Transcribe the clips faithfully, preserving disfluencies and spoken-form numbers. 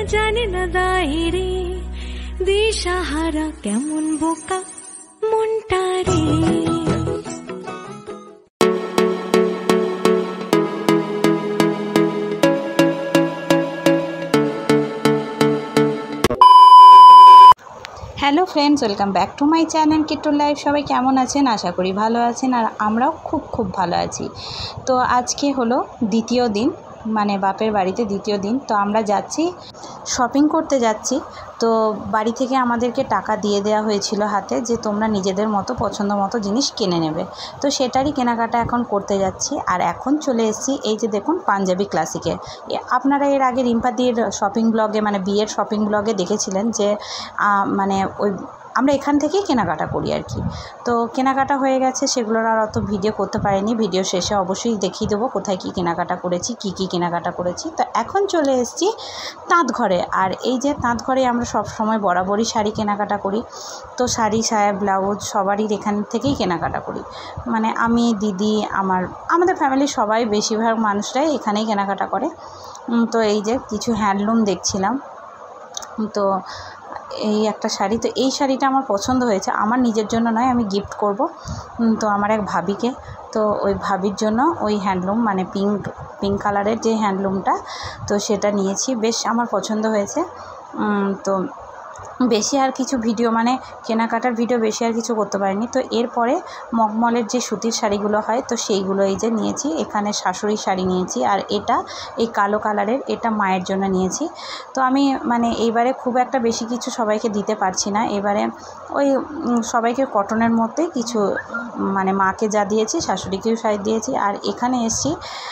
জানে না দাইরে দিশাহারা কেমন বোকা মনটা রে। Hello friends, welcome back to my channel Kittu life. সবাই কেমন আছেন? আশা করি ভালো আছেন, আর আমরাও খুব খুব ভালো আছি। তো আজকে হলো দ্বিতীয় দিন, মানে বাপের বাড়িতে দ্বিতীয় দিন। তো আমরা যাচ্ছি শপিং করতে যাচ্ছি। তো বাড়ি থেকে আমাদেরকে টাকা দিয়ে দেওয়া হয়েছিল হাতে, যে তোমরা নিজেদের মতো পছন্দ মতো জিনিস কিনে নেবে। তো সেটারই কেনাকাটা এখন করতে যাচ্ছি। আর এখন চলে এসেছি এই যে দেখুন পাঞ্জাবি ক্লাসিকে। আপনারা এর আগে রিম্পাদির শপিং ব্লগে, মানে বিয়ের শপিং ব্লগে দেখেছিলেন যে মানে ওই আমরা এখান থেকেই কেনাকাটা করি আর কি। তো কেনাকাটা হয়ে গেছে, সেগুলোর আর অত ভিডিও করতে পারিনি। ভিডিও শেষে অবশ্যই দেখিয়ে দেবো কোথায় কী কেনাকাটা করেছি, কি কি কেনাকাটা করেছি। তো এখন চলে এসেছি তাঁত ঘরে। আর এই যে তাঁত ঘরে আমরা সব সময় বরাবরই শাড়ি কেনাকাটা করি। তো শাড়ি, সায়া, ব্লাউজ সবারই এখান থেকেই কেনাকাটা করি। মানে আমি, দিদি, আমার আমাদের ফ্যামিলির সবাই, বেশিরভাগ মানুষরাই এখানেই কেনাকাটা করে। তো এই যে কিছু হ্যান্ডলুম দেখছিলাম। তো এই একটা শাড়ি, তো এই শাড়িটা আমার পছন্দ হয়েছে। আমার নিজের জন্য নয়, আমি গিফট করব তো আমার এক ভাবিকে। তো ওই ভাবির জন্য ওই হ্যান্ডলুম, মানে পিঙ্ক পিঙ্ক কালারের যে হ্যান্ডলুমটা, তো সেটা নিয়েছি। বেশ আমার পছন্দ হয়েছে। তো বেশি আর কিছু ভিডিও, মানে কেনাকাটার ভিডিও বেশি আর কিছু করতে পারিনি। তো এরপরে মখমলের যে সুতির শাড়িগুলো হয়, তো সেইগুলো এই যে নিয়েছি। এখানে শাশুড়ি শাড়ি নিয়েছি, আর এটা এই কালো কালারের, এটা মায়ের জন্য নিয়েছি। তো আমি মানে এইবারে খুব একটা বেশি কিছু সবাইকে দিতে পারছি না। এবারে ওই সবাইকে কটনের মধ্যে কিছু, মানে মাকে যা দিয়েছি শাশুড়িকেও শাড়ি দিয়েছি। আর এখানে এসেছি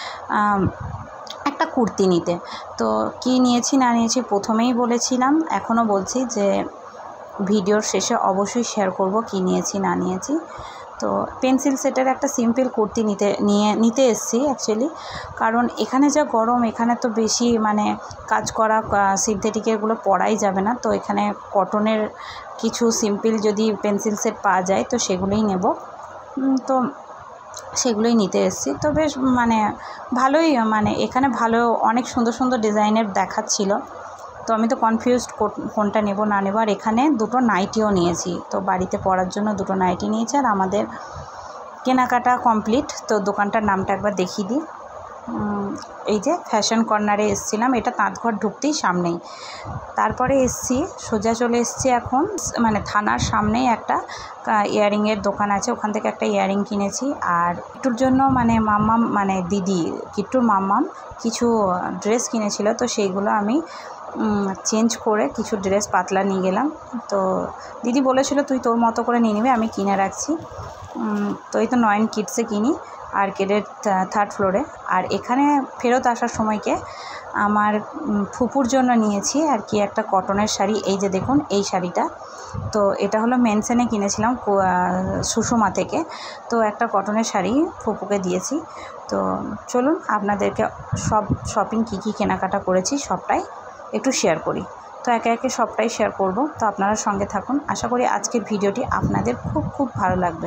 একটা কুর্তি নিতে। তো কি নিয়েছি না নিয়েছি প্রথমেই বলেছিলাম, এখনও বলছি যে ভিডিওর শেষে অবশ্যই শেয়ার করব কি নিয়েছি না নিয়েছি। তো পেন্সিল সেটের একটা সিম্পল কুর্তি নিতে নিয়ে নিতে এসেছি অ্যাকচুয়ালি। কারণ এখানে যা গরম, এখানে তো বেশি মানে কাজ করা সিনথেটিকেরগুলো পরাই যাবে না। তো এখানে কটনের কিছু সিম্পল যদি পেন্সিল সেট পাওয়া যায় তো সেগুলোই নেব। তো সেগুলোই নিতে এসেছি। তো বেশ মানে ভালোই, মানে এখানে ভালো অনেক সুন্দর সুন্দর ডিজাইনের দেখাচ্ছিল। তো আমি তো কনফিউজড কোনটা নেব না নেব। আর এখানে দুটো নাইটিও নিয়েছি, তো বাড়িতে পরার জন্য দুটো নাইটি নিয়েছি। আর আমাদের কেনাকাটা কমপ্লিট। তো দোকানটার নামটা একবার দেখিয়ে দিই। এই যে ফ্যাশন কর্নারে এসেছিলাম, এটা তাঁতঘর ঢুকতেই সামনেই। তারপরে এসছি সোজা চলে এসছি এখন, মানে থানার সামনেই একটা ইয়ারিংয়ের দোকান আছে, ওখান থেকে একটা ইয়ারিং কিনেছি। আর কিট্টুর জন্য, মানে মাম্মাম, মানে দিদি কিট্টুর মাম্মাম কিছু ড্রেস কিনেছিল, তো সেইগুলো আমি চেঞ্জ করে কিছু ড্রেস পাতলা নিয়ে গেলাম। তো দিদি বলেছিল তুই তোর মতো করে নিয়ে নিবি, আমি কিনে রাখছি। তো এই তো নয়ন কিডসে কিনি, আর্কেডের থার্ড ফ্লোরে। আর এখানে ফেরত আসার সময়কে আমার ফুপুর জন্য নিয়েছি আর কি একটা কটনের শাড়ি। এই যে দেখুন এই শাড়িটা, তো এটা হলো মেনসেনে কিনেছিলাম সুষমা থেকে। তো একটা কটনের শাড়ি ফুপুকে দিয়েছি। তো চলুন আপনাদেরকে সব শপিং কী কী কেনাকাটা করেছি সবটাই একটু শেয়ার করি। তো একে একে সবটাই শেয়ার করব। তো আপনারা সঙ্গে থাকুন, আশা করি আজকের ভিডিওটি আপনাদের খুব খুব ভালো লাগবে।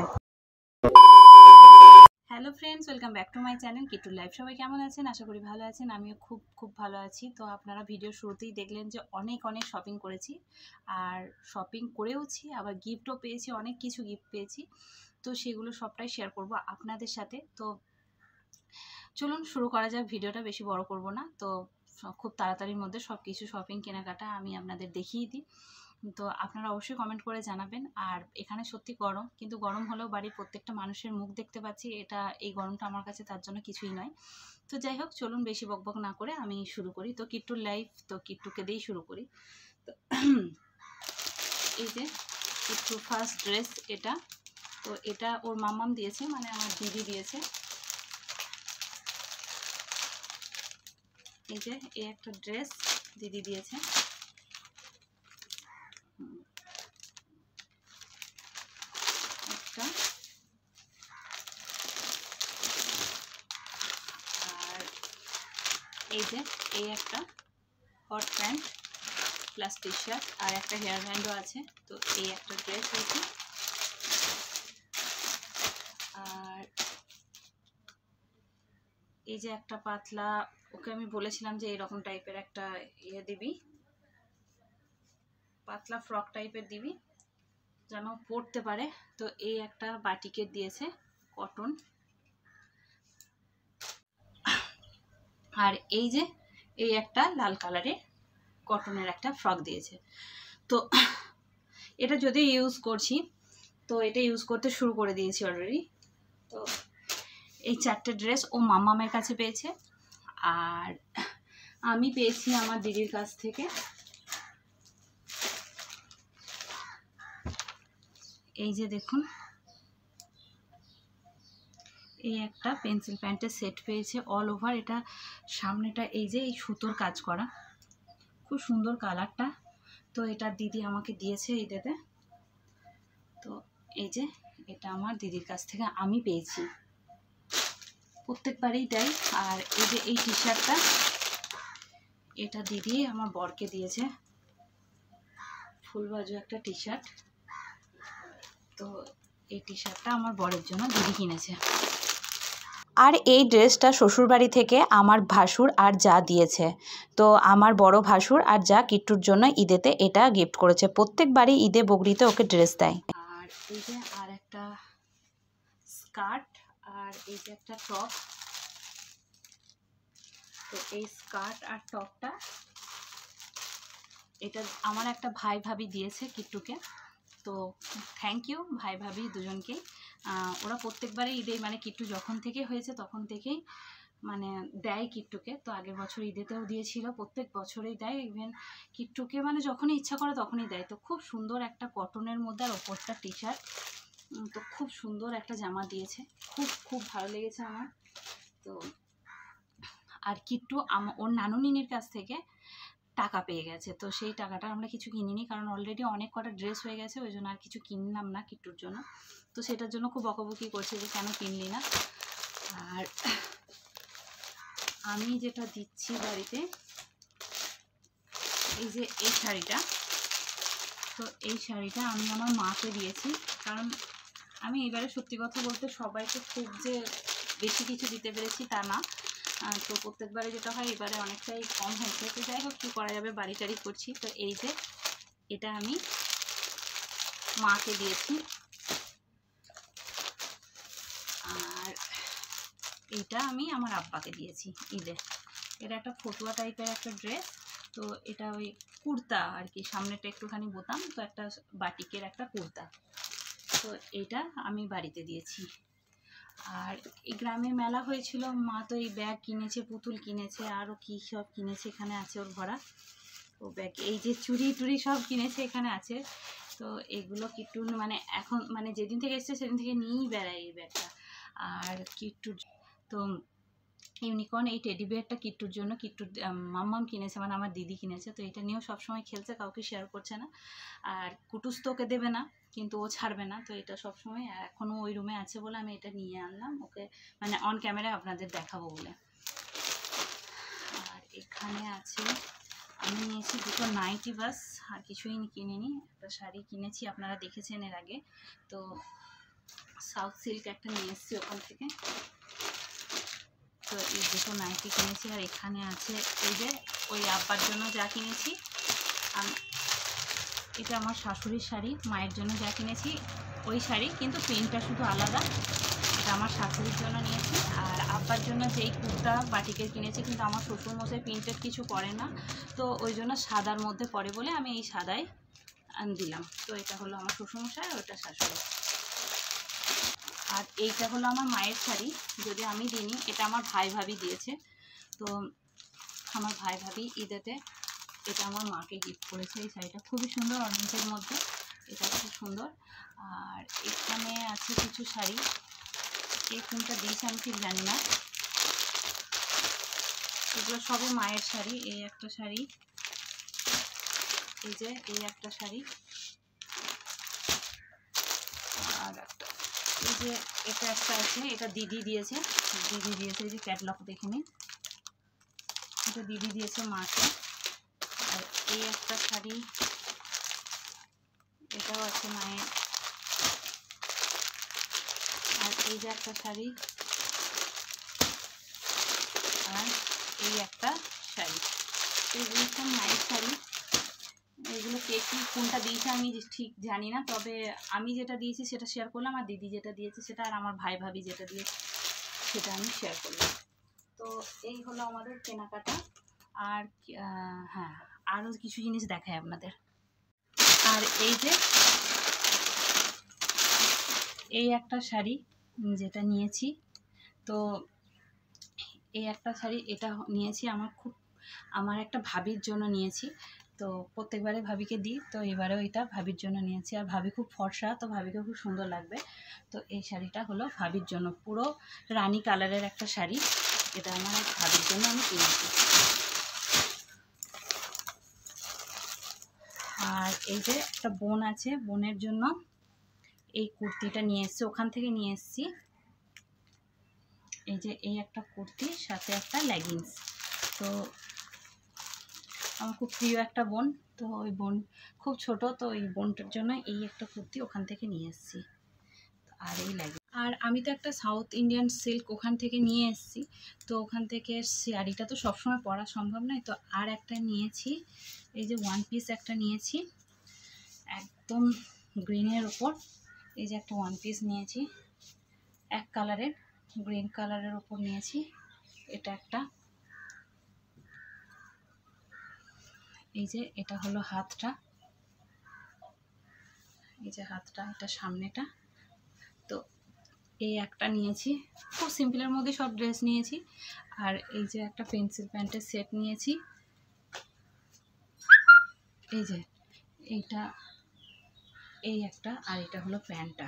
Hello friends, welcome back to my channel Kittu life. সবাই কেমন আছেন? আশা করি ভালো আছেন। আমিও খুব খুব ভালো আছি। তো আপনারা ভিডিও শুরুতেই দেখলেন যে অনেক অনেক শপিং করেছি, আর শপিং করেওছি, আবার গিফটও পেয়েছি, অনেক কিছু গিফট পেয়েছি। তো সেগুলো সবটাই শেয়ার করব আপনাদের সাথে। তো চলুন শুরু করা যাক ভিডিওটা, বেশি বড় করব না। তো খুব তাড়াতাড়ির মধ্যে সব কিছু শপিং কেনাকাটা আমি আপনাদের দেখিয়ে দিই। তো আপনারা অবশ্যই কমেন্ট করে জানাবেন। আর এখানে সত্যি গরম, কিন্তু গরম হলেও বাড়ির প্রত্যেকটা মানুষের মুখ দেখতে পাচ্ছি, এটা এই গরমটা আমার কাছে তার জন্য কিছুই নয়। তো যাই হোক, চলুন বেশি বকবক না করে আমি শুরু করি। তো কিট্টুর লাইফ, তো কিট্টুকে দিয়েই শুরু করি। তো এই যে কিট্টুর ফার্স্ট ড্রেস এটা। তো এটা ওর মাম্মাম দিয়েছে, মানে আমার দিদি দিয়েছে। এই যে এই একটা ড্রেস দিদি দিয়েছে। একটা আর এই যে এই একটা hot pant plus T shirt, আর একটা হেয়ার ব্যান্ডও আছে। তো এই একটা ড্রেস হয়েছে। আর এই যে একটা পাতলা, ওকে আমি বলেছিলাম যে এরকম টাইপের একটা ইয়ে দিবি, পাতলা ফ্রক টাইপের দিবি যেন পরতে পারে। তো এই একটা বাটিকের দিয়েছে কটন, আর এই যে এই একটা লাল কালারের কটনের একটা ফ্রক দিয়েছে। তো এটা যদি ইউজ করছি, তো এটা ইউজ করতে শুরু করে দিয়েছি অলরেডি। তো এই চারটে ড্রেস ও মাম্মামের কাছে পেয়েছে, আর আমি পেয়েছি আমার দিদির কাছ থেকে। এই যে দেখুন, এই একটা পেন্সিল প্যান্টের সেট পেয়েছে অল ওভার। এটা সামনেটা এই যে এই সুতোর কাজ করা, খুব সুন্দর কালারটা। তো এটা দিদি আমাকে দিয়েছে ঈদেতে। তো এই যে এটা আমার দিদির কাছ থেকে আমি পেয়েছি, প্রত্যেকবারই দেয়। আর এই যে এই টি শার্টটা, এটা দিদি আমার বরকে দিয়েছে, ফুল বাজু একটা টি শার্ট। তো এই টি শার্টটা আমার বরের জন্য দিদি কিনেছে। আর এই ড্রেসটা শ্বশুরবাড়ি থেকে আমার ভাসুর আর যা দিয়েছে। তো আমার বড় ভাসুর আর যা কিট্টুর জন্য ঈদেতে এটা গিফট করেছে। প্রত্যেকবারই ঈদে বগরিতে ওকে ড্রেস দেয়। আর এই যে আর একটা স্কার্ট, আর এই যে একটা টপ। তো এই স্কার্ট আর টপটা এটা আমার একটা ভাই ভাবি দিয়েছে কিট্টুকে। তো থ্যাংক ইউ ভাই ভাবি দুজনকেই। ওরা প্রত্যেকবারে ঈদে মানে কিট্টু যখন থেকে হয়েছে তখন থেকেই মানে দেয় কিট্টুকে। তো আগের বছর ঈদেতেও দিয়েছিল, প্রত্যেক বছরেই দেয়। ইভেন কিট্টুকে মানে যখনই ইচ্ছা করে তখনই দেয়। তো খুব সুন্দর একটা কটনের মধ্যে আর ওপরটা টি শার্ট। তো খুব সুন্দর একটা জামা দিয়েছে, খুব খুব ভালো লেগেছে আমার। তো আর কিট্টু ওর নানুনির কাছ থেকে টাকা পেয়ে গেছে। তো সেই টাকাটা আমরা কিছু কিনিনি, কারণ অলরেডি অনেক কটা ড্রেস হয়ে গেছে, ওই জন্য আর কিছু কিনলাম না কিট্টুর জন্য। তো সেটার জন্য খুব বকাবকি করছে যে কেন কিনলি না। আর আমি যেটা দিচ্ছি বাড়িতে, এই যে এই শাড়িটা, তো এই শাড়িটা আমি আমার মাকে দিয়েছি। কারণ আমি এবারে সত্যি কথা বলতে সবাইকে খুব যে বেশি কিছু দিতে পেরেছি তা না। তো প্রত্যেকবারে যেটা হয় এবারে অনেকটাই কম হয়েছে। তো যাই হোক, কী করা যাবে, বাড়ি টাড়ি করছি। তো এই যে এটা আমি মাকে দিয়েছি, আর এটা আমি আমার আব্বাকে দিয়েছি ঈদে। এটা একটা ফতুয়া টাইপের একটা ড্রেস। তো এটা ওই কুর্তা আর কি, সামনেটা একটুখানি বোতাম। তো একটা বাটিকের একটা কুর্তা। তো এটা আমি বাড়িতে দিয়েছি। আর এই গ্রামে মেলা হয়েছিল, মা তো এই ব্যাগ কিনেছে, পুতুল কিনেছে, আরও কী সব কিনেছে, এখানে আছে ওর ভরা ও ব্যাগ। এই যে চুড়ি টুড়ি সব কিনেছে এখানে আছে। তো এগুলো কিট্টু মানে এখন মানে যেদিন থেকে এসছে সেদিন থেকে নিয়েই বেড়ায় এই ব্যাগটা। আর কিট্টুর তো ইউনিকর্ন এই টেডি বিয়ারটা কিট্টুর জন্য কিট্টুর মাম্মাম কিনেছে, মানে আমার দিদি কিনেছে। তো এটা নিয়েও সবসময় খেলছে, কাউকে শেয়ার করছে না। আর কুটুস তো ওকে দেবে না, কিন্তু ও ছাড়বে না। তো এটা সবসময় এখনও ওই রুমে আছে বলে আমি এটা নিয়ে আনলাম ওকে, মানে অন ক্যামেরায় আপনাদের দেখাবো বলে। আর এখানে আছে, আমি নিয়েছি দুটো নাইটি বাস, আর কিছুই কিনিনি। একটা শাড়ি কিনেছি, আপনারা দেখেছেন এর আগে। তো সাউথ সিল্ক একটা নিয়ে এসেছি ওখান থেকে। তো এই দুটো নাইটি কিনেছি। আর এখানে আছে এই যে ওই আব্বার জন্য যা কিনেছি, এটা আমার শাশুড়ির শাড়ি, মায়ের জন্য যা কিনেছি ওই শাড়ি, কিন্তু প্রিন্টটা শুধু আলাদা। এটা আমার শাশুড়ির জন্য নিয়েছি। আর আব্বার জন্য যেই কুর্তা বাটিকের কিনেছি, কিন্তু আমার শ্বশুরমশাই প্রিন্টেড কিছু পরে না, তো ওই জন্য সাদার মধ্যে পরে বলে আমি এই সাদাই দিলাম। তো এটা হলো আমার শ্বশুরমশাই, আর ওটা শাশুড়ি। আর এইটা হলো আমার মায়ের শাড়ি, যদি আমি দিইনি, এটা আমার ভাই ভাবি দিয়েছে। তো আমার ভাই ভাবি ঈদেতে এটা আমার মাকে গিফট করেছে। এই শাড়িটা খুবই সুন্দর, অরেঞ্জের মধ্যে, এটা খুব সুন্দর। আর এখানে আছে কিছু শাড়ি, এই কোনটা দিয়েছে আমি ঠিক জানি না। এগুলো সবই মায়ের শাড়ি। এই একটা শাড়ি, এই যে এই একটা শাড়ি, আর একটা এই যে এটা একটা আছে, এটা দিদি দিয়েছে। দিদি দিয়েছে এই যে ক্যাটলগ দেখে নিন, এটা দিদি দিয়েছে মাকে। আর এই একটা শাড়ি, এটাও আছে মায়ের। আর এই যে একটা শাড়ি, আর এই একটা শাড়ি, এগুলো সব মায়ের শাড়ি। এগুলো কে কী কোনটা দিয়েছে আমি ঠিক জানি না, তবে আমি যেটা দিয়েছি সেটা শেয়ার করলাম, আর দিদি যেটা দিয়েছে সেটা, আর আমার ভাই ভাবি যেটা দিয়েছে সেটা আমি শেয়ার করলাম। তো এই হলো আমাদের কেনাকাটা। আর হ্যাঁ, আরও কিছু জিনিস দেখায় আপনাদের। আর এই যে এই একটা শাড়ি যেটা নিয়েছি, তো এই একটা শাড়ি এটা নিয়েছি আমার খুব আমার একটা ভাবির জন্য নিয়েছি। তো প্রত্যেকবারে ভাবিকে দিই, তো এবারেও এটা ভাবির জন্য নিয়েছি। আর ভাবি খুব ফর্সা, তো ভাবিকে খুব সুন্দর লাগবে। তো এই শাড়িটা হলো ভাবির জন্য, পুরো রানী কালারের একটা শাড়ি, এটা আমার এক ভাবির জন্য আমি কিনেছি। আর এই যে একটা বোন আছে, বোনের জন্য এই কুর্তিটা নিয়ে এসছি, ওখান থেকে নিয়ে এসছি। এই যে এই একটা কুর্তি, সাথে একটা লেগিংস। তো আমার খুব প্রিয় একটা বোন, তো ওই বোন খুব ছোট, তো ওই বোনটার জন্য এই একটা কুর্তি ওখান থেকে নিয়ে এসেছি। আর এই লাগে, আর আমি তো একটা সাউথ ইন্ডিয়ান সিল্ক ওখান থেকে নিয়ে এসেছি। তো ওখান থেকে শাড়িটা তো সবসময় পরা সম্ভব নয়, তো আর একটা নিয়েছি, এই যে ওয়ান পিস একটা নিয়েছি একদম গ্রিনের ওপর। এই যে একটা ওয়ান পিস নিয়েছি এক কালারের, গ্রিন কালারের ওপর নিয়েছি। এটা একটা, এই যে এটা হলো হাতটা, এই যে হাতটা, এটা সামনেটা। তো এই একটা নিয়েছি, খুব সিম্পলের মধ্যে সব ড্রেস নিয়েছি। আর এই যে একটা পেন্সিল প্যান্টের সেট নিয়েছি, এই যে এইটা, এই একটা, আর এটা হলো প্যান্টটা।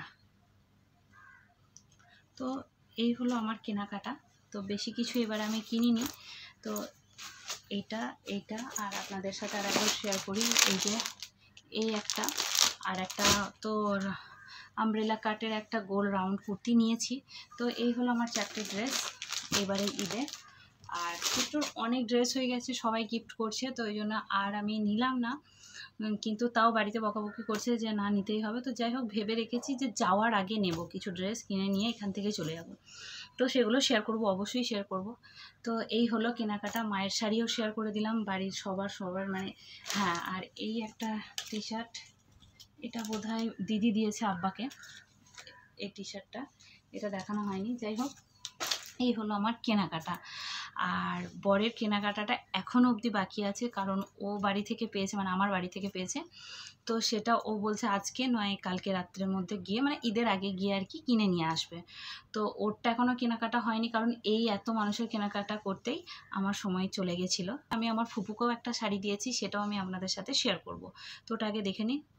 তো এই হলো আমার কেনাকাটা। তো বেশি কিছু এবার আমি কিনিনি। তো এইটা এইটা আর আপনাদের সাথে আর একবার শেয়ার করি। এই যে এই একটা, আর একটা তোর আমব্রেলা কাটের একটা গোল রাউন্ড কুর্তি নিয়েছি। তো এই হলো আমার চারটে ড্রেস এবারে ঈদে। আর একটু অনেক ড্রেস হয়ে গেছে, সবাই গিফট করছে, তো ওই জন্য আর আমি নিলাম না। কিন্তু তাও বাড়িতে বকাবকি করছে যে না নিতেই হবে। তো যাই হোক, ভেবে রেখেছি যে যাওয়ার আগে নেব, কিছু ড্রেস কিনে নিয়ে এখান থেকে চলে যাব। তো সেগুলো শেয়ার করব, অবশ্যই শেয়ার করব। তো এই হলো কেনাকাটা। মায়ের শাড়িও শেয়ার করে দিলাম, বাড়ির সবার সবার মানে হ্যাঁ। আর এই একটা টি শার্ট, এটা বোধহয় দিদি দিয়েছে আব্বাকে, এই টি শার্টটা, এটা দেখানো হয়নি। যাই হোক, এই হলো আমার কেনাকাটা। আর বরের কেনাকাটাটা এখনও অবধি বাকি আছে, কারণ ও বাড়ি থেকে পেয়েছে, মানে আমার বাড়ি থেকে পেয়েছে। তো সেটা ও বলছে আজকে নয় কালকে রাত্রের মধ্যে গিয়ে, মানে ঈদের আগে গিয়ে আর কি কিনে নিয়ে আসবে। তো ওরটা এখনও কেনাকাটা হয়নি, কারণ এই এত মানুষের কেনাকাটা করতেই আমার সময় চলে গেছিলো। আমি আমার ফুপুকেও একটা শাড়ি দিয়েছি, সেটাও আমি আপনাদের সাথে শেয়ার করব। তো ওটা আগে দেখে নিন।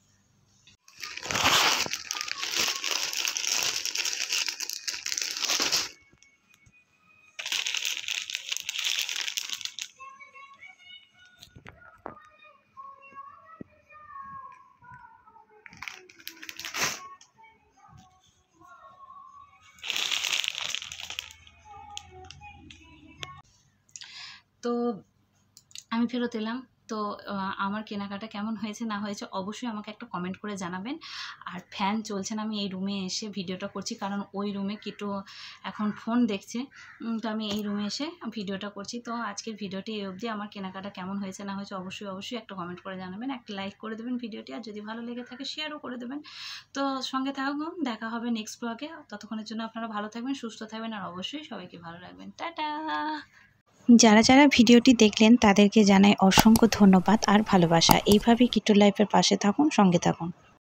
তো আমি ফেরত এলাম। তো আমার কেনাকাটা কেমন হয়েছে না হয়েছে অবশ্যই আমাকে একটা কমেন্ট করে জানাবেন। আর ফ্যান চলছে না, আমি এই রুমে এসে ভিডিওটা করছি, কারণ ওই রুমে কিটু এখন ফোন দেখছে। তো আমি এই রুমে এসে ভিডিওটা করছি। তো আজকের ভিডিওটি এই অবধি। আমার কেনাকাটা কেমন হয়েছে না হয়েছে অবশ্যই অবশ্যই একটা কমেন্ট করে জানাবেন, একটা লাইক করে দেবেন ভিডিওটি, আর যদি ভালো লেগে থাকে শেয়ারও করে দেবেন। তো সঙ্গে থাকুন, দেখা হবে নেক্সট ব্লগে। ততক্ষণের জন্য আপনারা ভালো থাকবেন, সুস্থ থাকবেন, আর অবশ্যই সবাইকে ভালো রাখবেন। টাটা। যারা যারা ভিডিওটি দেখলেন তাদেরকে জানাই অসংখ্য ধন্যবাদ আর ভালোবাসা। এইভাবেই কিট্টু লাইফের পাশে থাকুন, সঙ্গে থাকুন।